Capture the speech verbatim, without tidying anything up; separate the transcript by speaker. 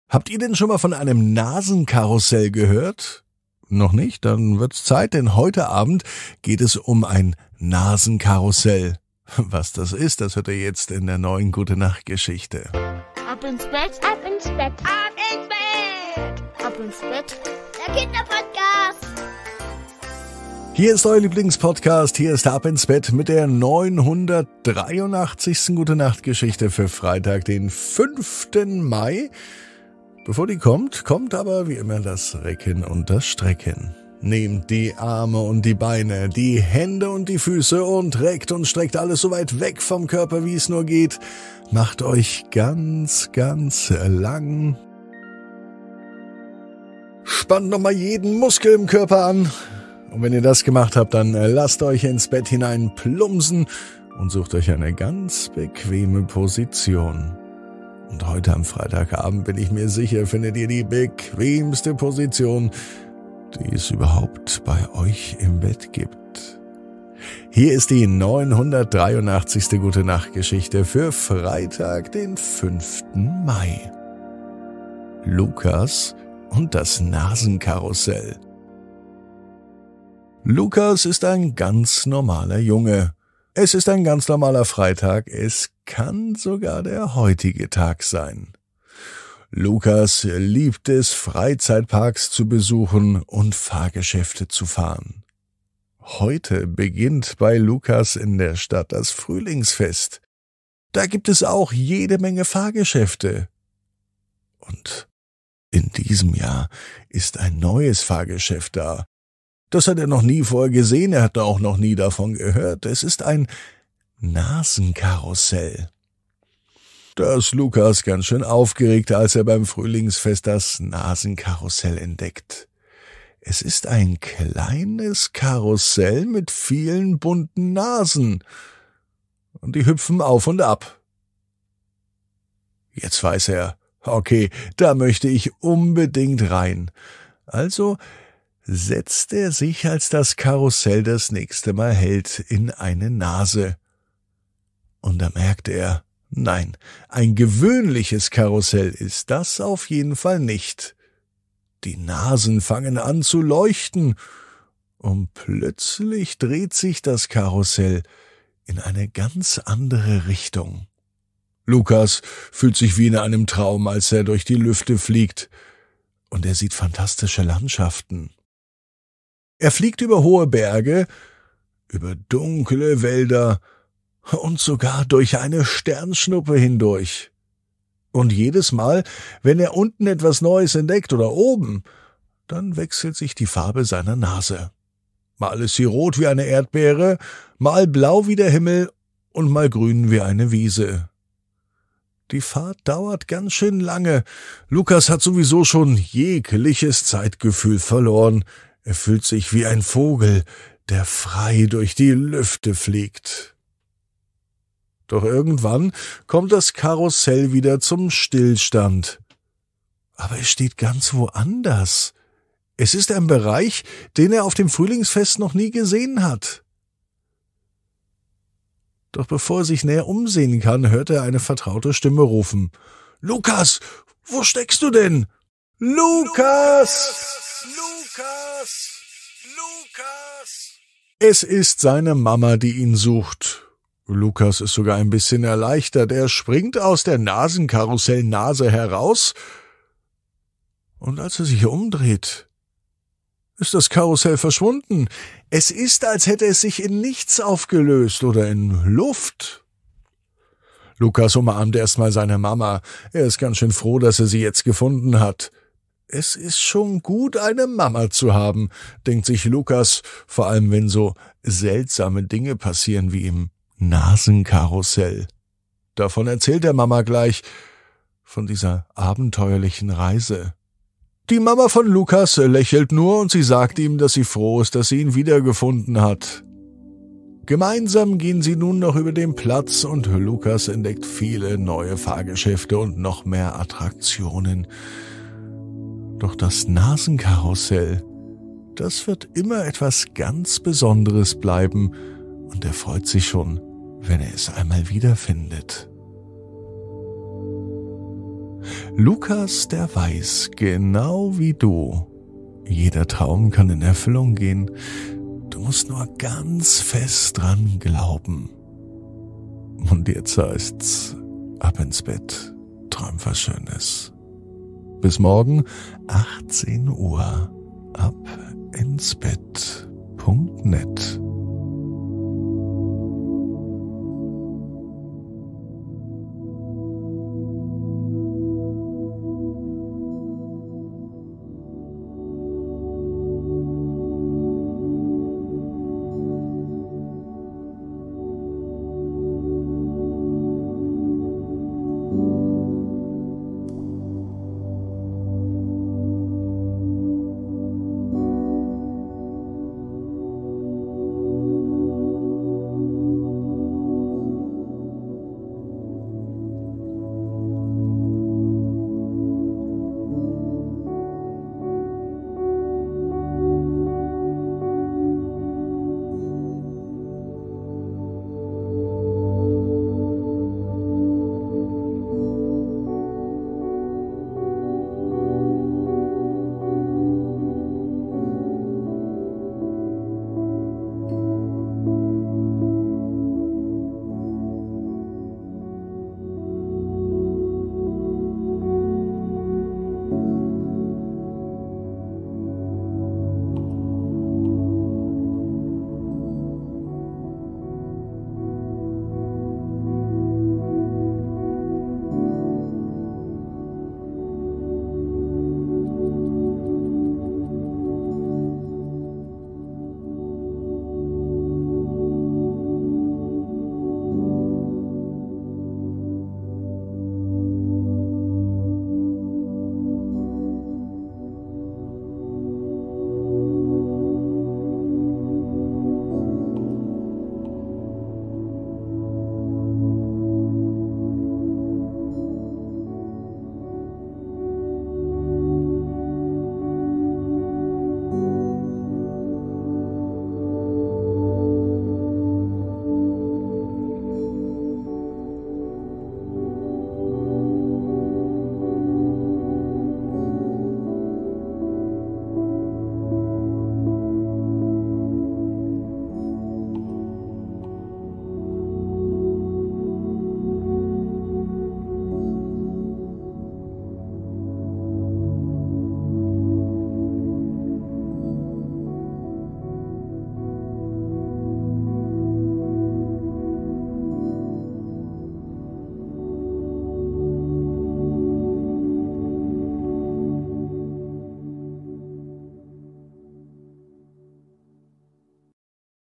Speaker 1: Habt ihr denn schon mal von einem Nasenkarussell gehört? Noch nicht? Dann wird's Zeit, denn heute Abend geht es um ein Nasenkarussell. Was das ist, das hört ihr jetzt in der neuen Gute-Nacht-Geschichte.
Speaker 2: Ab ins Bett, ab ins Bett, ab ins Bett, ab ins Bett, der Kinderpodcast.
Speaker 1: Hier ist euer Lieblingspodcast, hier ist Ab ins Bett mit der neunhundertdreiundachtzigsten Gute-Nacht-Geschichte für Freitag, den fünften Mai. Bevor die kommt, kommt aber wie immer das Recken und das Strecken. Nehmt die Arme und die Beine, die Hände und die Füße und reckt und streckt alles so weit weg vom Körper, wie es nur geht. Macht euch ganz, ganz lang. Spannt nochmal jeden Muskel im Körper an. Und wenn ihr das gemacht habt, dann lasst euch ins Bett hinein plumpsen und sucht euch eine ganz bequeme Position. Und heute am Freitagabend bin ich mir sicher, findet ihr die bequemste Position, die es überhaupt bei euch im Bett gibt. Hier ist die neunhundertdreiundachtzigste Gute-Nacht-Geschichte für Freitag, den fünften Mai. Lukas und das Nasenkarussell. Lukas ist ein ganz normaler Junge. Es ist ein ganz normaler Freitag, es kann sogar der heutige Tag sein. Lukas liebt es, Freizeitparks zu besuchen und Fahrgeschäfte zu fahren. Heute beginnt bei Lukas in der Stadt das Frühlingsfest. Da gibt es auch jede Menge Fahrgeschäfte. Und in diesem Jahr ist ein neues Fahrgeschäft da. Das hat er noch nie vorher gesehen, er hat auch noch nie davon gehört. Es ist ein Nasenkarussell. Da ist Lukas ganz schön aufgeregt, als er beim Frühlingsfest das Nasenkarussell entdeckt. Es ist ein kleines Karussell mit vielen bunten Nasen. Und die hüpfen auf und ab. Jetzt weiß er, okay, da möchte ich unbedingt rein. Also setzt er sich, als das Karussell das nächste Mal hält, in eine Nase. Und da merkt er, nein, ein gewöhnliches Karussell ist das auf jeden Fall nicht. Die Nasen fangen an zu leuchten, und plötzlich dreht sich das Karussell in eine ganz andere Richtung. Lukas fühlt sich wie in einem Traum, als er durch die Lüfte fliegt, und er sieht fantastische Landschaften. Er fliegt über hohe Berge, über dunkle Wälder und sogar durch eine Sternschnuppe hindurch. Und jedes Mal, wenn er unten etwas Neues entdeckt oder oben, dann wechselt sich die Farbe seiner Nase. Mal ist sie rot wie eine Erdbeere, mal blau wie der Himmel und mal grün wie eine Wiese. Die Fahrt dauert ganz schön lange. Lukas hat sowieso schon jegliches Zeitgefühl verloren. Er fühlt sich wie ein Vogel, der frei durch die Lüfte fliegt. Doch irgendwann kommt das Karussell wieder zum Stillstand. Aber es steht ganz woanders. Es ist ein Bereich, den er auf dem Frühlingsfest noch nie gesehen hat. Doch bevor er sich näher umsehen kann, hört er eine vertraute Stimme rufen. »Lukas, wo steckst du denn? Lukas! Lukas! Lukas!« Es ist seine Mama, die ihn sucht. Lukas ist sogar ein bisschen erleichtert. Er springt aus der Nasenkarussellnase heraus, und als er sich umdreht, ist das Karussell verschwunden. Es ist, als hätte es sich in nichts aufgelöst oder in Luft. Lukas umarmt erstmal seine Mama. Er ist ganz schön froh, dass er sie jetzt gefunden hat. Es ist schon gut, eine Mama zu haben, denkt sich Lukas, vor allem wenn so seltsame Dinge passieren wie im Nasenkarussell. Davon erzählt der Mama gleich, von dieser abenteuerlichen Reise. Die Mama von Lukas lächelt nur und sie sagt ihm, dass sie froh ist, dass sie ihn wiedergefunden hat. Gemeinsam gehen sie nun noch über den Platz und Lukas entdeckt viele neue Fahrgeschäfte und noch mehr Attraktionen. Doch das Nasenkarussell, das wird immer etwas ganz Besonderes bleiben, und er freut sich schon, wenn er es einmal wiederfindet. Lukas, der weiß, genau wie du, jeder Traum kann in Erfüllung gehen. Du musst nur ganz fest dran glauben. Und jetzt heißt's, ab ins Bett, träum was Schönes. Bis morgen, achtzehn Uhr, ab ins Bett Punkt net.